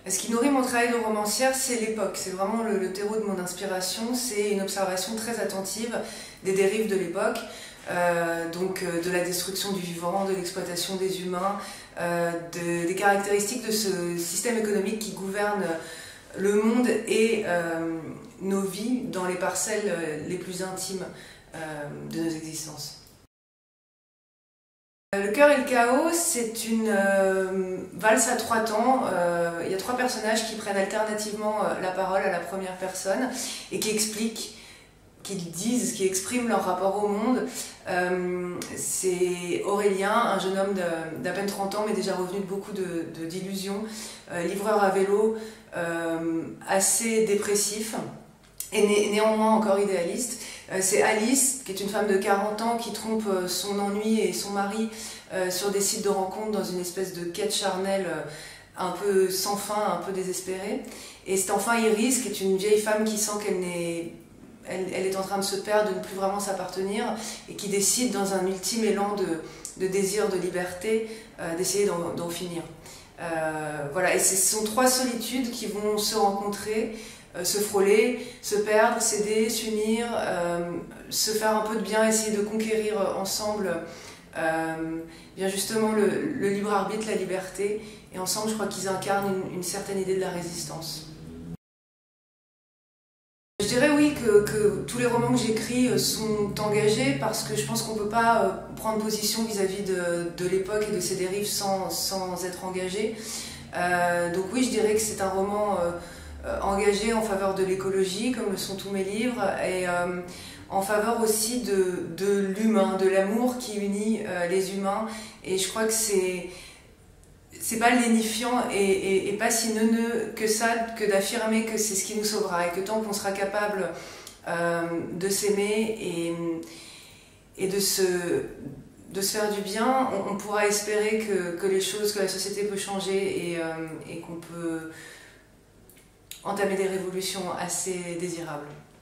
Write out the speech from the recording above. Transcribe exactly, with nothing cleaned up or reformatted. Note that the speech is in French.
Ce qui nourrit mon travail de romancière, c'est l'époque. C'est vraiment le, le terreau de mon inspiration. C'est une observation très attentive des dérives de l'époque, euh, donc euh, de la destruction du vivant, de l'exploitation des humains, euh, de, des caractéristiques de ce système économique qui gouverne le monde et euh, nos vies dans les parcelles les plus intimes euh, de nos existences. Le cœur et le chaos, c'est une euh, valse à trois temps. Euh, il y a trois personnages qui prennent alternativement euh, la parole à la première personne et qui expliquent, qui disent, qui expriment leur rapport au monde. Euh, c'est Aurélien, un jeune homme d'à peine trente ans, mais déjà revenu de beaucoup de, de, d'illusions, euh, livreur à vélo, euh, assez dépressif et né, néanmoins encore idéaliste. Euh, c'est Alice, qui est une femme de quarante ans qui trompe son ennui et son mari euh, sur des sites de rencontres dans une espèce de quête charnelle euh, un peu sans fin, un peu désespérée. Et c'est enfin Iris, qui est une vieille femme qui sent qu'elle n'est... Elle, elle est en train de se perdre, de ne plus vraiment s'appartenir, et qui décide, dans un ultime élan de, de désir, de liberté, euh, d'essayer d'en finir. Euh, voilà, et ce sont trois solitudes qui vont se rencontrer, euh, se frôler, se perdre, s'aider, s'unir, euh, se faire un peu de bien, essayer de conquérir ensemble euh, bien justement le, le libre arbitre, la liberté, et ensemble je crois qu'ils incarnent une, une certaine idée de la résistance. Je dirais oui que, que tous les romans que j'écris sont engagés parce que je pense qu'on ne peut pas prendre position vis-à-vis de, de l'époque et de ses dérives sans, sans être engagé. Euh, donc oui, je dirais que c'est un roman euh, engagé en faveur de l'écologie, comme le sont tous mes livres, et euh, en faveur aussi de, de l'humain, de l'amour qui unit euh, les humains. Et je crois que c'est... c'est pas lénifiant et, et, et pas si neuneux que ça, que d'affirmer que c'est ce qui nous sauvera et que tant qu'on sera capable euh, de s'aimer et, et de, se, de se faire du bien, on, on pourra espérer que, que les choses, que la société peut changer et, euh, et qu'on peut entamer des révolutions assez désirables.